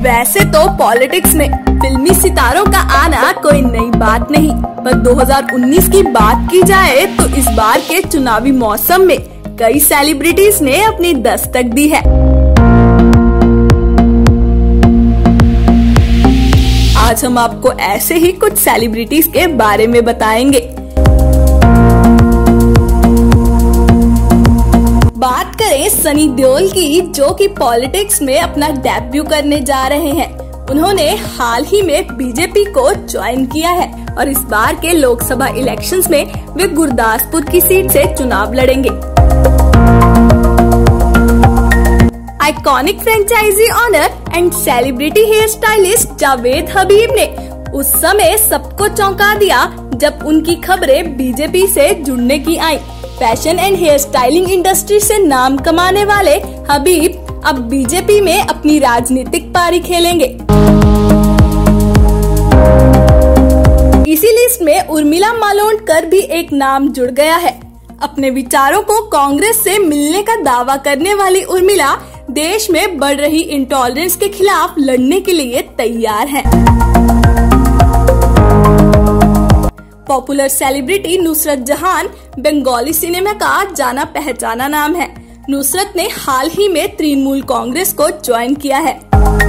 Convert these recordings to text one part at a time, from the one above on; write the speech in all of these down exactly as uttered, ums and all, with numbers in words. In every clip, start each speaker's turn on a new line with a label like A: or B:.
A: वैसे तो पॉलिटिक्स में फिल्मी सितारों का आना कोई नई बात नहीं, पर दो हज़ार उन्नीस की बात की जाए तो इस बार के चुनावी मौसम में कई सेलिब्रिटीज ने अपनी दस्तक दी है। आज हम आपको ऐसे ही कुछ सेलिब्रिटीज के बारे में बताएंगे। बात करें सनी देओल की, जो कि पॉलिटिक्स में अपना डेब्यू करने जा रहे हैं। उन्होंने हाल ही में बीजेपी को ज्वाइन किया है और इस बार के लोकसभा इलेक्शंस में वे गुरदासपुर की सीट से चुनाव लड़ेंगे। Iconic franchise owner and celebrity hair stylist Javed Habib ने उस समय सबको चौंका दिया जब उनकी खबरें बीजेपी से जुड़ने की आई। Fashion and hair styling industry से नाम कमाने वाले हबीब अब बीजेपी में अपनी राजनीतिक पारी खेलेंगे। इसी लिस्ट में उर्मिला मातोंडकर भी एक नाम जुड़ गया है। अपने विचारों को कांग्रेस से मिलने का दावा करने वाली उर्मिला देश में बढ़ रही इंटॉलरेंस के खिलाफ लड़ने के लिए तैयार हैं। पॉपुलर सेलिब्रिटी नुसरत जहान बंगाली सिनेमा का जाना पहचाना नाम है। नुसरत ने हाल ही में तृणमूल कांग्रेस को ज्वाइन किया है।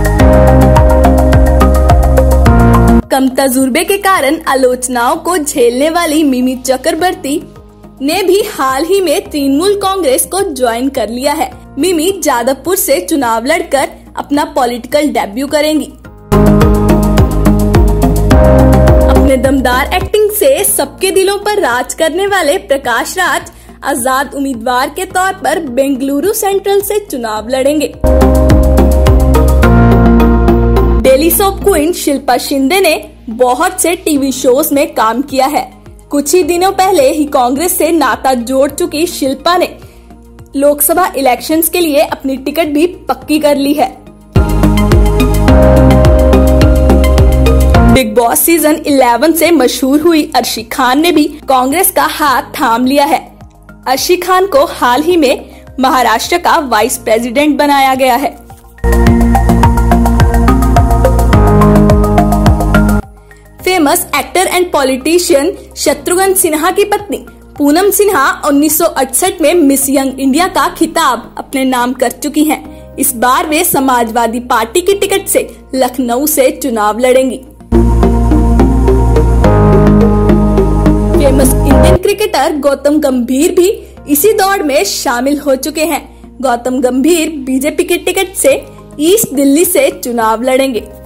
A: कम तजुर्बे के कारण आलोचनाओं को झेलने वाली मिमी चक्रवर्ती ने भी हाल ही में तृणमूल कांग्रेस को ज्वाइन कर लिया है। मिमी जादवपुर से चुनाव लड़कर अपना पॉलिटिकल डेब्यू करेंगी। अपने दमदार एक्टिंग से सबके दिलों पर राज करने वाले प्रकाश राज आजाद उम्मीदवार के तौर पर बेंगलुरु सेंट्रल से चुनाव लड़ेंगे। Daily soap queen Shilpa Shinde ने बहुत से टीवी शोज में काम किया है। कुछ ही दिनों पहले ही कांग्रेस से नाता जोड़ चुकी शिल्पा ने लोकसभा इलेक्शंस के लिए अपनी टिकट भी पक्की कर ली है। बिग बॉस सीजन ग्यारह से मशहूर हुई अर्शी खान ने भी कांग्रेस का हाथ थाम लिया है। अर्शी खान को हाल ही में महाराष्ट्र का वाइस प्रेसिडेंट बनाया गया है। Famous actor and politician Shatrughan Sinha की पत्नी पूनम सिन्हा उन्नीस सौ अड़सठ में मिस यंग इंडिया का खिताब अपने नाम कर चुकी हैं। इस बार वे समाजवादी पार्टी की टिकट से लखनऊ से चुनाव लड़ेंगी। फेमस इंडियन क्रिकेटर गौतम गंभीर भी इसी दौड़ में शामिल हो चुके हैं। गौतम गंभीर बीजेपी की टिकट से ईस्ट दिल्ली से चुनाव लड़ेंगे।